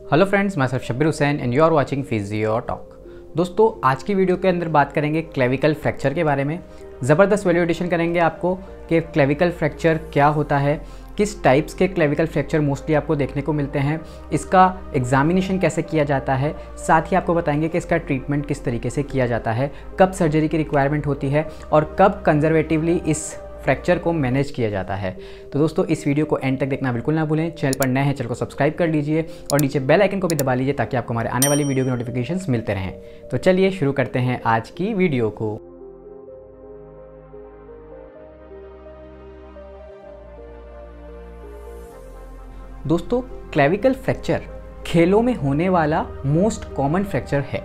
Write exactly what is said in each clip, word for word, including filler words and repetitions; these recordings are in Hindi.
हेलो फ्रेंड्स, मैं सिर्फ Shabbir Hussain and you are watching physio talk. दोस्तों, आज की वीडियो के अंदर बात करेंगे क्लेविकल फ्रैक्चर के बारे में। ज़बरदस्त वैल्यू एडिशन करेंगे आपको कि क्लेविकल फ्रैक्चर क्या होता है, किस टाइप्स के क्लेविकल फ्रैक्चर मोस्टली आपको देखने को मिलते हैं, इसका एग्जामिनेशन कैसे किया जाता है, साथ ही आपको बताएंगे कि इसका ट्रीटमेंट किस तरीके से किया जाता है, कब सर्जरी की रिक्वायरमेंट होती है और कब कंजर्वेटिवली इस फ्रैक्चर को मैनेज किया जाता है। तो दोस्तों, इस वीडियो को एंड तक देखना बिल्कुल ना भूलें। चैनल पर नए हैं, चैनल को सब्सक्राइब कर लीजिए और नीचे बेल आइकन को भी दबा लीजिए ताकि आपको हमारे आने वाली वीडियो के नोटिफिकेशंस मिलते रहें। तो चलिए शुरू करते हैं आज की वीडियो को। दोस्तों, क्लेविकल फ्रैक्चर खेलों में होने वाला मोस्ट कॉमन फ्रैक्चर है।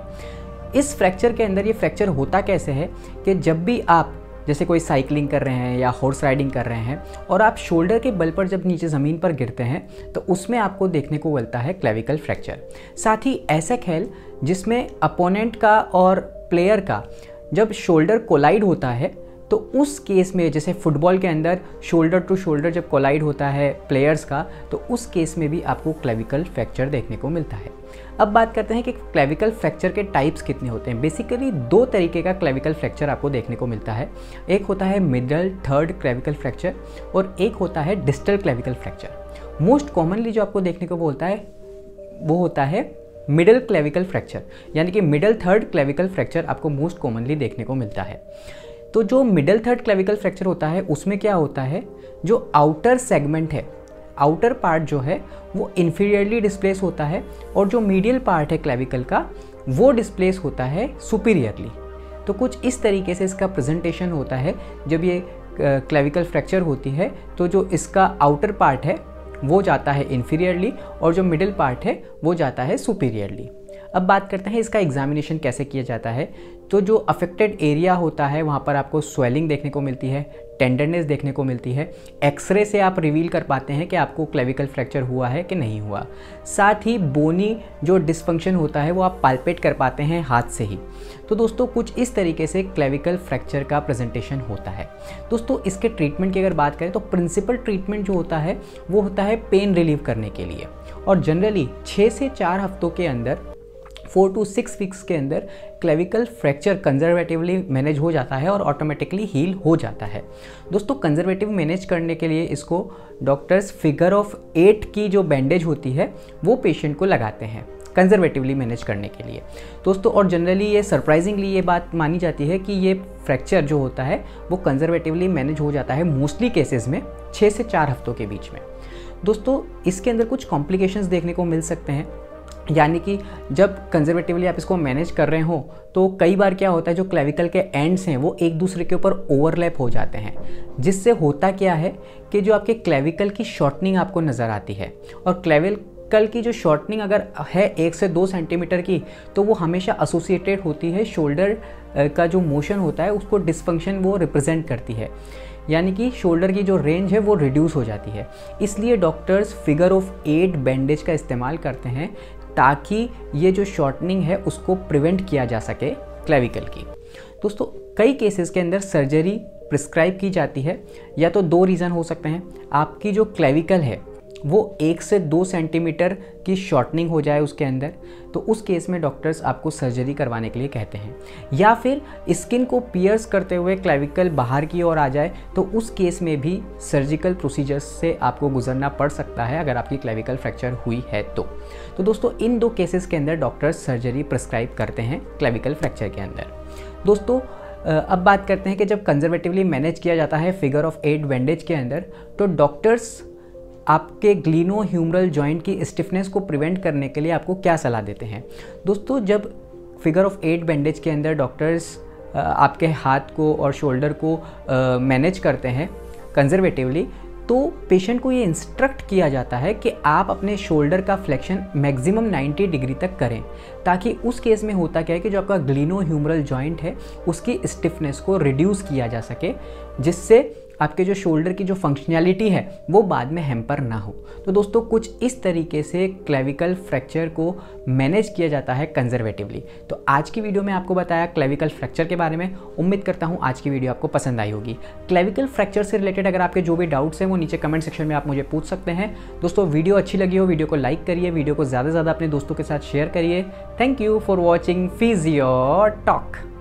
इस फ्रैक्चर के अंदर ये फ्रैक्चर होता कैसे है कि जब भी आप जैसे कोई साइकिलिंग कर रहे हैं या हॉर्स राइडिंग कर रहे हैं और आप शोल्डर के बल पर जब नीचे ज़मीन पर गिरते हैं तो उसमें आपको देखने को मिलता है क्लेविकल फ्रैक्चर। साथ ही ऐसा खेल जिसमें अपोनेंट का और प्लेयर का जब शोल्डर कोलाइड होता है तो उस केस में, जैसे फुटबॉल के अंदर शोल्डर टू शोल्डर जब कोलाइड होता है प्लेयर्स का, तो उस केस में भी आपको क्लेविकल फ्रैक्चर देखने को मिलता है। अब बात करते हैं कि क्लेविकल फ्रैक्चर के टाइप्स कितने होते हैं। बेसिकली दो तरीके का क्लेविकल फ्रैक्चर आपको देखने को मिलता है। एक होता है मिडल थर्ड क्लेविकल फ्रैक्चर और एक होता है distal clavicle fracture. Most commonly जो आपको देखने को बोलता है वो होता है मिडल क्लेविकल फ्रैक्चर, यानी कि मिडल थर्ड क्लेविकल फ्रैक्चर आपको मोस्ट कॉमनली देखने को मिलता है। तो जो मिडल थर्ड क्लेविकल फ्रैक्चर होता है उसमें क्या होता है, जो आउटर सेगमेंट है, आउटर पार्ट जो है वो इन्फीरियरली डिस्प्लेस होता है और जो मीडियल पार्ट है क्लेविकल का वो डिस्प्लेस होता है सुपीरियरली। तो कुछ इस तरीके से इसका प्रेजेंटेशन होता है। जब ये क्लेविकल फ्रैक्चर होती है तो जो इसका आउटर पार्ट है वो जाता है इन्फीरियरली और जो मिडिल पार्ट है वो जाता है सुपीरियरली। अब बात करते हैं इसका एग्जामिनेशन कैसे किया जाता है। तो जो अफेक्टेड एरिया होता है वहाँ पर आपको स्वेलिंग देखने को मिलती है, टेंडरनेस देखने को मिलती है। एक्सरे से आप रिवील कर पाते हैं कि आपको क्लेविकल फ्रैक्चर हुआ है कि नहीं हुआ। साथ ही बोनी जो डिसफंक्शन होता है वो आप पाल्पेट कर पाते हैं हाथ से ही। तो दोस्तों, कुछ इस तरीके से क्लेविकल फ्रैक्चर का प्रेजेंटेशन होता है। दोस्तों, इसके ट्रीटमेंट की अगर बात करें तो प्रिंसिपल ट्रीटमेंट जो होता है वो होता है पेन रिलीव करने के लिए, और जनरली छः से चार हफ्तों के अंदर फोर टू सिक्स वीक्स के अंदर क्लेविकल फ्रैक्चर कंजर्वेटिवली मैनेज हो जाता है और ऑटोमेटिकली हील हो जाता है। दोस्तों, कंजर्वेटिव मैनेज करने के लिए इसको डॉक्टर्स फिगर ऑफ एट की जो बैंडेज होती है वो पेशेंट को लगाते हैं कंजर्वेटिवली मैनेज करने के लिए। दोस्तों, और जनरली ये सरप्राइजिंगली ये बात मानी जाती है कि ये फ्रैक्चर जो होता है वो कंजर्वेटिवली मैनेज हो जाता है मोस्टली केसेस में छः से चार हफ्तों के बीच में। दोस्तों, इसके अंदर कुछ कॉम्प्लिकेशंस देखने को मिल सकते हैं, यानी कि जब कंजर्वेटिवली आप इसको मैनेज कर रहे हो तो कई बार क्या होता है, जो क्लेविकल के एंड्स हैं वो एक दूसरे के ऊपर ओवरलैप हो जाते हैं, जिससे होता क्या है कि जो आपके क्लेविकल की शॉर्टनिंग आपको नज़र आती है। और क्लेविकल की जो शॉर्टनिंग अगर है एक से दो सेंटीमीटर की तो वो हमेशा एसोसिएटेड होती है शोल्डर का जो मोशन होता है उसको डिसफंक्शन वो रिप्रेजेंट करती है, यानी कि शोल्डर की जो रेंज है वो रिड्यूस हो जाती है। इसलिए doctors figure of eight bandage का इस्तेमाल करते हैं ताकि ये जो शॉर्टनिंग है उसको प्रिवेंट किया जा सके क्लेविकल की। दोस्तों, कई केसेस के अंदर सर्जरी प्रिस्क्राइब की जाती है, या तो दो रीज़न हो सकते हैं। आपकी जो क्लेविकल है वो एक से दो सेंटीमीटर की शॉर्टनिंग हो जाए उसके अंदर, तो उस केस में डॉक्टर्स आपको सर्जरी करवाने के लिए कहते हैं। या फिर स्किन को पियर्स करते हुए क्लेविकल बाहर की ओर आ जाए तो उस केस में भी सर्जिकल प्रोसीजर्स से आपको गुजरना पड़ सकता है अगर आपकी क्लेविकल फ्रैक्चर हुई है तो। तो दोस्तों, इन दो केसेस के अंदर डॉक्टर्स सर्जरी प्रिस्क्राइब करते हैं क्लेविकल फ्रैक्चर के अंदर। दोस्तों, अब बात करते हैं कि जब कंजर्वेटिवली मैनेज किया जाता है फिगर ऑफ एट बैंडेज के अंदर तो डॉक्टर्स आपके ग्लिनो ह्यूमरल जॉइंट की स्टिफनेस को प्रिवेंट करने के लिए आपको क्या सलाह देते हैं। दोस्तों, जब फिगर ऑफ एट बैंडेज के अंदर डॉक्टर्स आपके हाथ को और शोल्डर को मैनेज करते हैं कंजर्वेटिवली, तो पेशेंट को ये इंस्ट्रक्ट किया जाता है कि आप अपने शोल्डर का फ्लेक्शन मैक्सिमम नब्बे डिग्री तक करें, ताकि उस केस में होता क्या है कि जो आपका ग्लिनो ह्यूमरल जॉइंट है उसकी स्टिफनेस को रिड्यूस किया जा सके, जिससे आपके जो शोल्डर की जो फंक्शनैलिटी है वो बाद में हैम्पर ना हो। तो दोस्तों कुछ इस तरीके से क्लेविकल फ्रैक्चर को मैनेज किया जाता है कंजर्वेटिवली। तो आज की वीडियो में आपको बताया क्लेविकल फ्रैक्चर के बारे में। उम्मीद करता हूँ आज की वीडियो आपको पसंद आई होगी। क्लेविकल फ्रैक्चर से रिलेटेड अगर आपके जो भी डाउट्स हैं वो नीचे कमेंट सेक्शन में आप मुझे पूछ सकते हैं। दोस्तों वीडियो अच्छी लगी हो वीडियो को लाइक करिए, वीडियो को ज़्यादा से ज़्यादा अपने दोस्तों के साथ शेयर करिए। Thank you for watching physio talk.